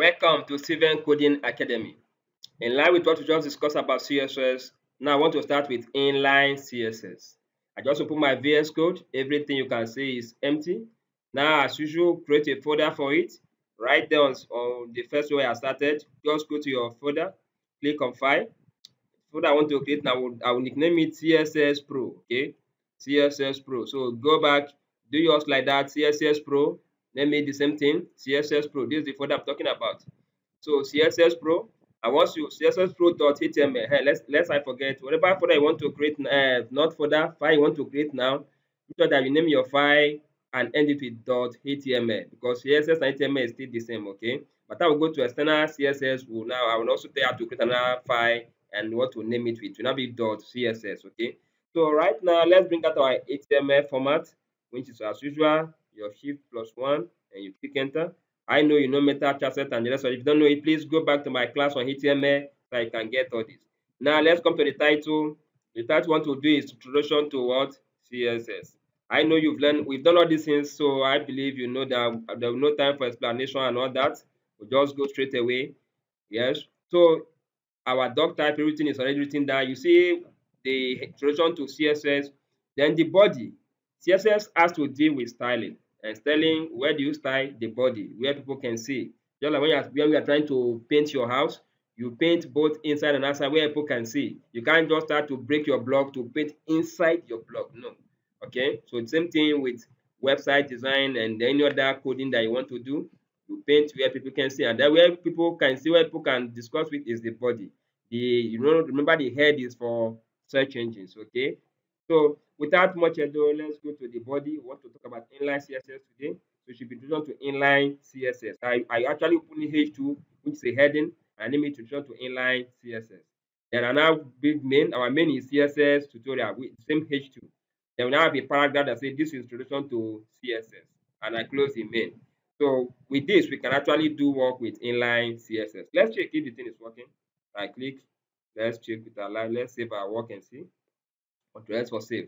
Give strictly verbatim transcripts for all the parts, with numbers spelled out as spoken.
Welcome to Ceiven Coding Academy. In line with what we just discussed about C S S, now I want to start with inline C S S. I just open my V S Code. Everything you can see is empty. Now, as usual, create a folder for it. Right there on, on the first way I started, just go to your folder, click on File. The folder I want to create now, I will, I will nickname it C S S Pro. Okay, C S S Pro. So go back, do yours like that. C S S Pro. Name it the same thing. C S S Pro. This is the folder I'm talking about. So C S S Pro, I want you C S S Pro dot H T M L. Hey, let's let's I forget whatever folder you want to create, uh, not folder file you want to create now. Make sure that you name your file and end it with dot H T M L because C S S and H T M L is still the same. Okay, but I will go to external C S S. Will now I will also tell you how to create another file and what to name it with. It will now be dot C S S. Okay, so right now let's bring out our H T M L format, which is as usual your shift plus one and you click enter. I know you know meta, chasset, and the rest of it. If you don't know it, please go back to my class on H T M L so you can get all this. Now let's come to the title. The title we want to do is introduction to what? C S S. I know you've learned, we've done all these things, so I believe you know that there will no time for explanation and all that. We'll just go straight away. Yes. So our doc type, everything is already written down. You see the introduction to C S S, then the body. C S S has to deal with styling. And styling, where do you style? The body, where people can see. Just like when, you are, when we are trying to paint your house, you paint both inside and outside where people can see. You can't just start to break your block to paint inside your block. No. Okay. So the same thing with website design and any other coding that you want to do. You paint where people can see, and that where people can see, where people can discuss with is the body. The you know remember the head is for search engines. Okay. So without much ado, let's go to the body. We want to talk about inline C S S today. So it should be introduction to inline C S S. I, I actually open H two, which is a heading, and name it introduction to inline C S S. Then another big main, our main is C S S tutorial with same H two. Then we now have a paragraph that says this is introduction to C S S, and I close the main. So with this, we can actually do work with inline C S S. Let's check if the thing is working. I click. Let's check with our live. Let's save our work and see. Control for save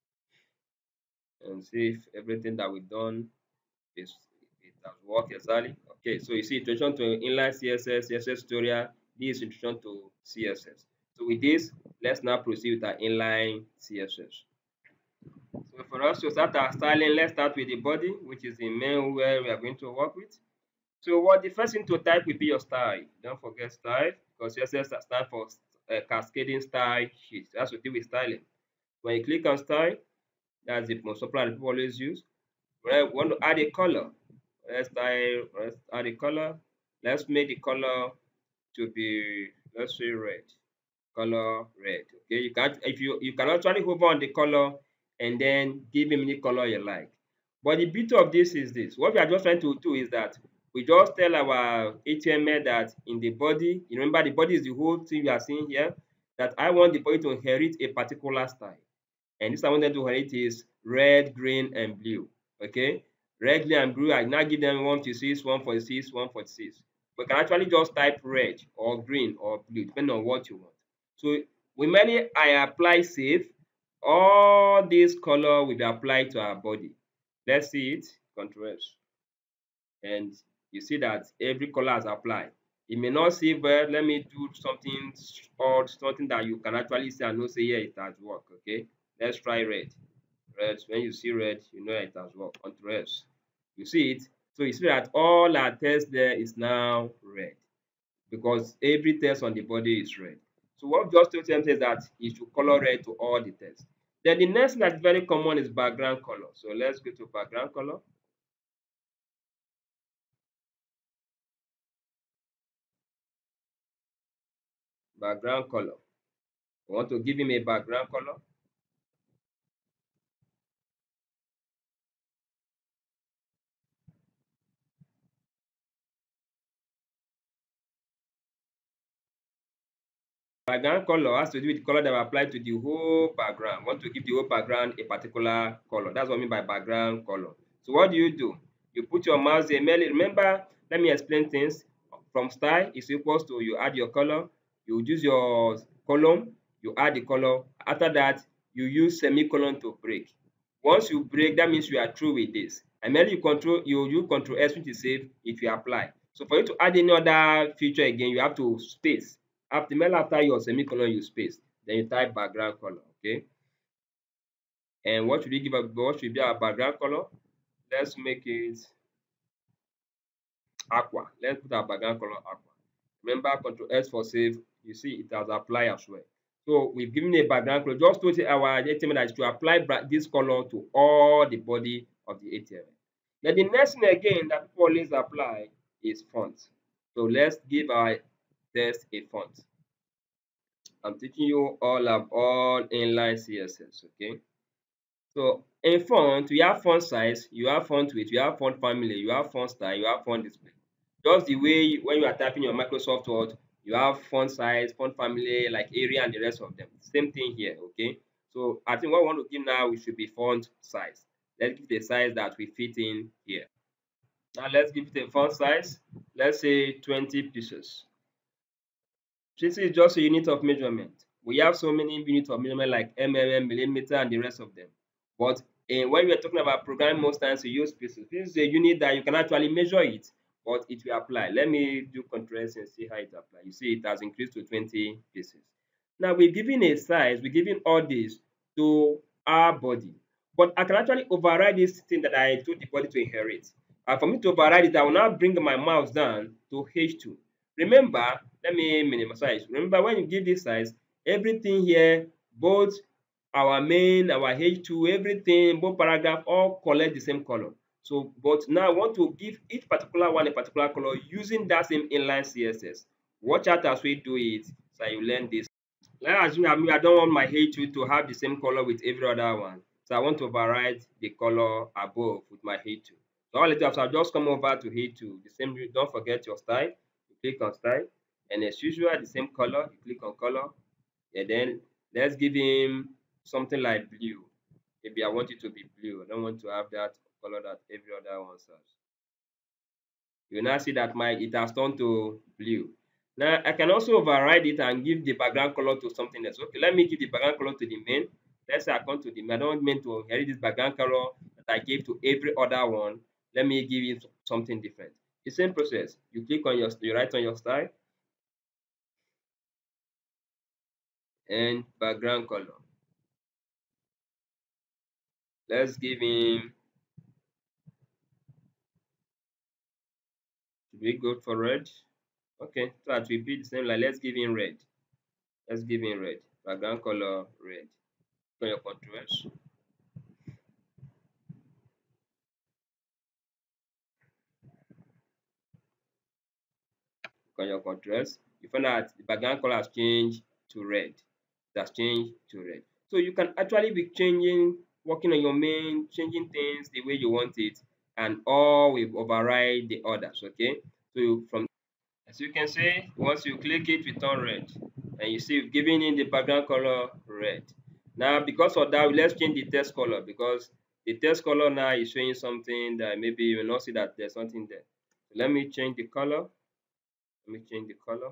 and see if everything that we've done is it has worked exactly. Okay, so you see introduction to inline C S S, C S S tutorial. This is introduction to C S S. So with this, let's now proceed with our inline C S S. So for us to start our styling, let's start with the body, which is the main where we are going to work with. So what the first thing to type will be your style. Don't forget style because C S S stands for uh, cascading style sheet. That's to do with styling. When you click on style, that's the most popular people always use. We want to add a color. Let's style, let's add a color. Let's make the color to be, let's say red. Color red. Okay, you can if you you can actually hover on the color and then give him any color you like. But the beauty of this is this. What we are just trying to do is that we just tell our H T M L that in the body, you remember the body is the whole thing we are seeing here, that I want the body to inherit a particular style. And this I want them to inherit is red, green, and blue. Okay, red, green, and blue. I now give them one forty-six, one forty-six, one forty-six. We can actually just type red or green or blue, depending on what you want. So when mainly I apply save, all this color will be applied to our body. Let's see it. Control S. And you see that every color is applied. It may not see, but let me do something or something that you can actually see and know say yeah, it has worked. Okay. Let's try red. Red. When you see red, you know it has worked. Control S. You see it. So you see that all our text there is now red because every text on the body is red. So what just told them is that it should color red to all the text. Then the next thing that's very common is background color. So let's go to background color. Background color. We want to give him a background color. Background color has to do with the color that we apply to the whole background. We want to give the whole background a particular color. That's what I mean by background color. So what do you do? You put your mouse there. Remember, let me explain things. From style is equals to you add your color. You use your column. You add the color. After that, you use semicolon to break. Once you break, that means you are through with this. And then you control you use control S, which is save if you apply. So for you to add any other feature again, you have to space. After mail after your semicolon, you space. Then you type background color. Okay. And what should we give up? What should be our background color? Let's make it aqua. Let's put our background color aqua. Remember, Control S for save. You see it has applied as well. So we've given a background color. Just to our H T M L that is to apply this color to all the body of the H T M L. Then the next thing again that people always apply is font. So let's give our text a font. I'm teaching you all of all inline C S S. Okay. So in font, you have font size, you have font width, you have font family, you have font style, you have font display. Just the way when you are typing your Microsoft Word, you have font size, font family, like area and the rest of them. Same thing here, okay? So I think what we want to give now, we should be font size. Let's give the size that we fit in here. Now let's give it a font size. Let's say twenty pixels. This is just a unit of measurement. We have so many units of measurement like mm, millimeter, and the rest of them. But uh, when we are talking about programming, most times we use pieces. This is a unit that you can actually measure it, but it will apply. Let me do Control S and see how it applies. You see, it has increased to twenty pieces. Now we're giving a size, we're giving all this to our body. But I can actually override this thing that I told the body to inherit. And for me to override it, I will now bring my mouse down to H two. Remember, let me minimize. Remember, when you give this size, everything here, both our main, our H two, everything, both paragraph, all collect the same color. So, but now I want to give each particular one a particular color using that same inline C S S. Watch out as we do it, so you learn this. Let's assume I, I don't want my H two to have the same color with every other one. So I want to override the color above with my H two. So all I do is I'll just come over to H two. The same, don't forget your style. You click on style. And as usual, the same color, you click on color. And then let's give him something like blue. Maybe I want it to be blue. I don't want to have that color that every other one has. You now see that my it has turned to blue. Now I can also override it and give the background color to something else. Okay, let me give the background color to the main. Let's say I come to the main. I don't mean to inherit this background color that I gave to every other one. Let me give it something different. The same process. You click on your, you write on your style and background color. Let's give him. Should we go for red? Okay, so that will be the same. Like let's give him red. Let's give him red. Background color red. On your controls. On your controls, you find out the background color has changed to red. It has changed to red. So you can actually be changing, working on your main, changing things the way you want it, and all will override the others. Okay. So from as you can see, once you click it, it turn red, and you see you've given in the background color red. Now because of that, let's change the text color, because the text color now is showing something that maybe you will not see that there's something there. So let me change the color. Let me change the color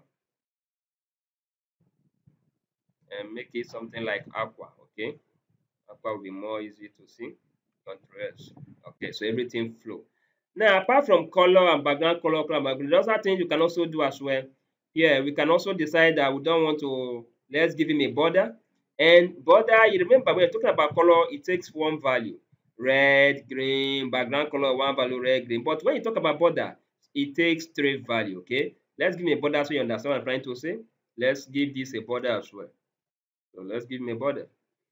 and make it something like aqua. Okay, aqua will be more easy to see. Control S. Okay, so everything flow. Now, apart from color and background color, color background, there's other things you can also do as well. Here, we can also decide that we don't want to. Let's give him a border. And border, you remember when you're talking about color, it takes one value: red, green, background color, one value, red, green. But when you talk about border, it takes three value. Okay, let's give him a border so you understand what I'm trying to say. Let's give this a border as well. So let's give him a border.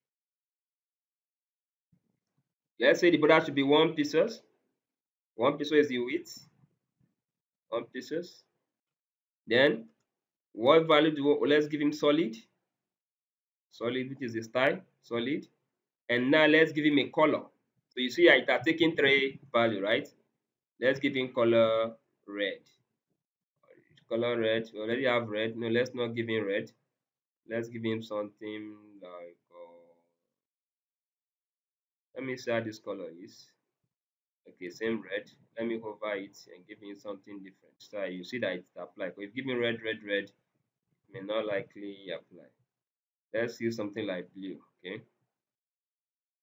Let's say the border should be one pixels. One pixel is the width. One pixels. Then what value do we, let's give him solid. Solid, which is the style, solid. And now let's give him a color. So you see it has taken three value, right? Let's give him color red. Color red. We already have red. No, let's not give him red. Let's give him something like uh, let me see how this color is. Okay, same red. Let me hover it and give him something different. So you see that it applies. If you give me red, red, red, it may not likely apply. Let's use something like blue. Okay.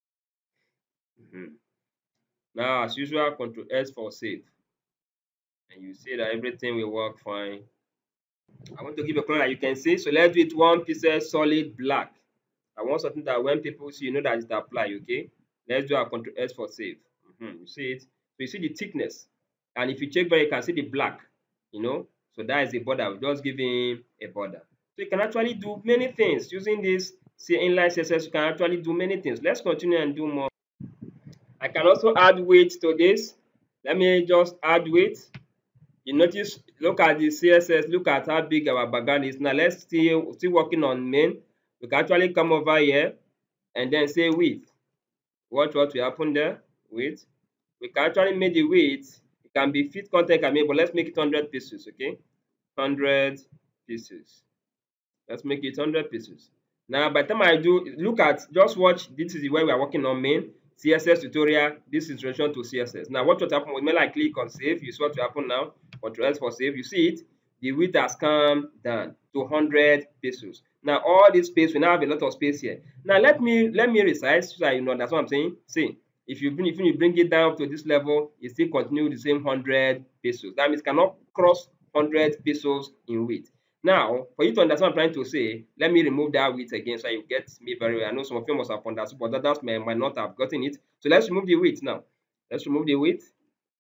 Mm -hmm. Now, as usual, Control S for save. and you see that everything will work fine. I want to give a color that you can see. So let's do it one pixel solid black. I want something that when people see, you know that it's applied, okay? Let's do our control S for save. Mm-hmm. You see it? So you see the thickness. And if you check there, you can see the black, you know? So that is the border. We'll just give him a border. So you can actually do many things. Using this inline C S S, you can actually do many things. Let's continue and do more. I can also add weight to this. Let me just add weight. You notice, look at the C S S, look at how big our background is. Now let's still still working on main. We can actually come over here and then say width. Watch what will happen there. Width. We can actually make the width. It can be fit content, can be, but let's make it one hundred pieces, okay? one hundred pieces. Let's make it one hundred pieces. Now, by the time I do, look at, just watch, this is the way we are working on main. C S S tutorial, this is relation to C S S. Now, what will happen when I click on save? You see what will happen now? Control S for save. You see it? The width has come down to one hundred pixels. Now, all this space, we now have a lot of space here. Now, let me let me resize so that you know that's what I'm saying. See, if you bring if you bring it down to this level, it still continue the same one hundred pixels. That means it cannot cross one hundred pixels in width. Now, for you to understand what I'm trying to say, let me remove that width again so you get me very well. I know some of you must have understood, but others may, might not have gotten it. So let's remove the width now. Let's remove the width.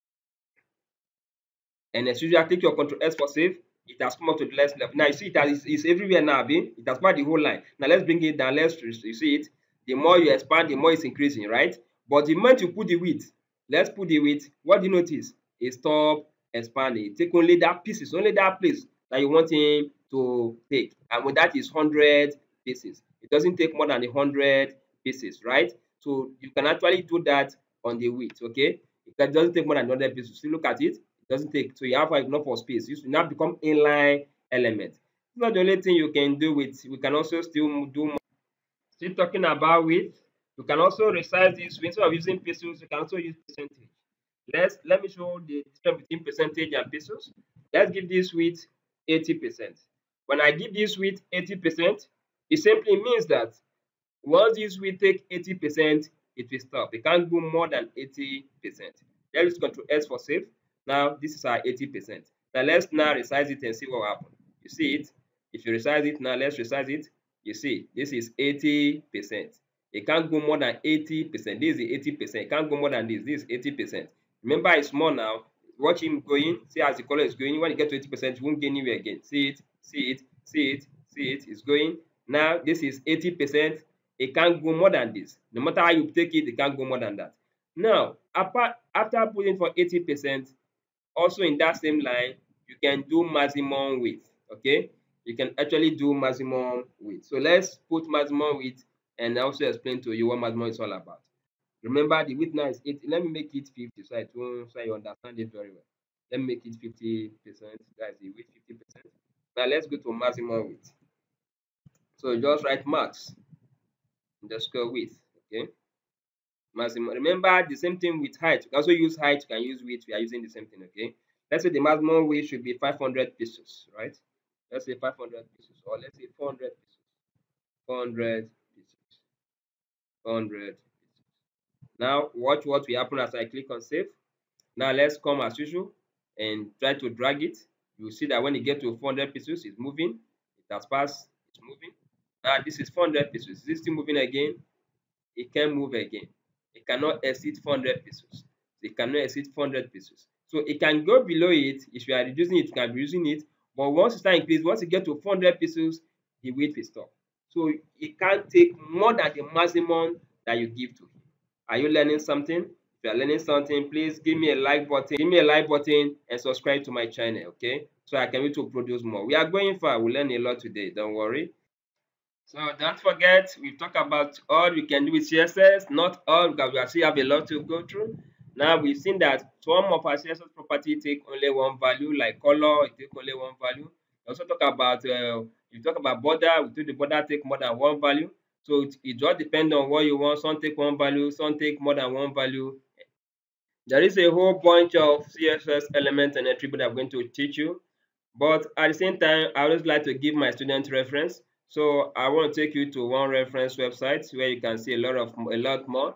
And as usual, click your control S for save. It has come up to the last level. Now you see it has, it's everywhere now, it has covered the whole line. Now let's bring it down. Let's you see it. The more you expand, the more it's increasing, right? But the moment you put the width, let's put the width. What do you notice? It stop expanding. Take only that pieces, only that place that you want him to take. And when that is one hundred pieces, it doesn't take more than one hundred pieces, right? So you can actually do that on the width, okay? It doesn't take more than one hundred pieces. So look at it. Doesn't take, so you have enough for space. You should now become inline element. It's not the only thing you can do with. We can also still do more. Still talking about width, you can also resize this. Instead of using pixels, you can also use percentage. Let's let me show the difference between percentage and pixels. Let's give this width eighty percent. When I give this width eighty percent, it simply means that once this width take eighty percent, it will stop. It can't go more than eighty percent. Let's use control S for save. Now, this is our eighty percent. Now, let's now resize it and see what will happen. You see it? If you resize it now, let's resize it. You see, this is eighty percent. It can't go more than eighty percent. This is eighty percent. It can't go more than this. This is eighty percent. Remember, it's small now. Watch him going. See as the color is going. When you get to eighty percent, it won't go anywhere again. See it, see it, see it, see it. It's going. Now, this is eighty percent. It can't go more than this. No matter how you take it, it can't go more than that. Now, apart, after putting for eighty percent, also in that same line, you can do maximum width, okay? You can actually do maximum width. So let's put maximum width and also explain to you what maximum is all about. Remember, the width now is eighty. Let me make it fifty so, I so you understand it very well. Let me make it fifty percent. That's the width, fifty percent. Now let's go to maximum width. So just write max underscore width, okay? Maximum. Remember the same thing with height. You can also use height, you can use width. We are using the same thing, okay? Let's say the maximum width should be five hundred pixels, right? Let's say five hundred pixels, or let's say four hundred pixels. four hundred pixels. four hundred pixels. Now, watch what will happen as I click on save. Now, let's come as usual and try to drag it. You see that when you get to four hundred pixels, it's moving. It has passed, it's moving. Now, this is four hundred pixels. Is it still moving again? It can move again. It cannot exceed four hundred pixels. It cannot exceed four hundred pixels. So it can go below it. If you are reducing it, you can be using it. But once you start increasing, once you get to four hundred pixels, the width will stop. So it can't take more than the maximum that you give to him. Are you learning something? If you are learning something, please give me a like button. Give me a like button and subscribe to my channel, okay? So I can be to produce more. We are going far. We learn a lot today. Don't worry. So don't forget, we talk about all we can do with C S S, not all, because we still have a lot to go through. Now we've seen that some of our C S S property take only one value, like color, it take only one value. We also talk about, uh, you talk about border, we do the border take more than one value. So it, it just depends on what you want. Some take one value, some take more than one value. There is a whole bunch of C S S elements and attributes I'm going to teach you. But at the same time, I always like to give my students reference. So I want to take you to one reference website where you can see a lot of a lot more.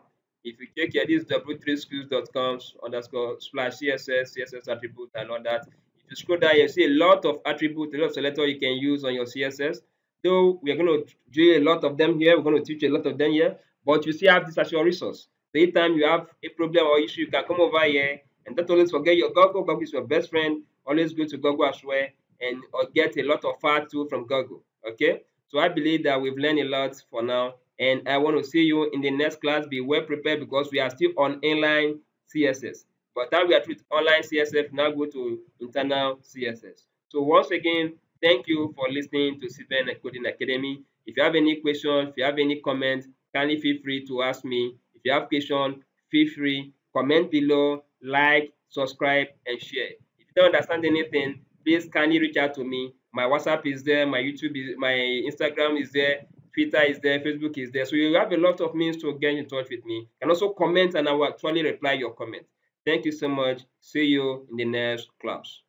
If you check here, this is w three schools dot com underscore slash css, css attribute and all that. If you scroll down, you see a lot of attributes, a lot of selector you can use on your C S S. Though we are going to do a lot of them here, we're going to teach a lot of them here, but you still have this as your resource. So anytime you have a problem or issue, you can come over here, and don't always forget your Google. Google is your best friend. Always go to Google as well and or get a lot of far tool from Google. Okay, so I believe that we've learned a lot for now, and I want to see you in the next class. Be well prepared because we are still on inline C S S. But now we are treating online C S S, now go to internal C S S. So once again, thank you for listening to Ceiven Coding Academy. If you have any questions, if you have any comments, kindly feel free to ask me. If you have questions, feel free, comment below, like, subscribe, and share. If you don't understand anything, please kindly reach out to me. My WhatsApp is there, my YouTube is, my Instagram is there, Twitter is there, Facebook is there. So you have a lot of means to get in touch with me. And also comment, and I will actually reply your comment. Thank you so much. See you in the next class.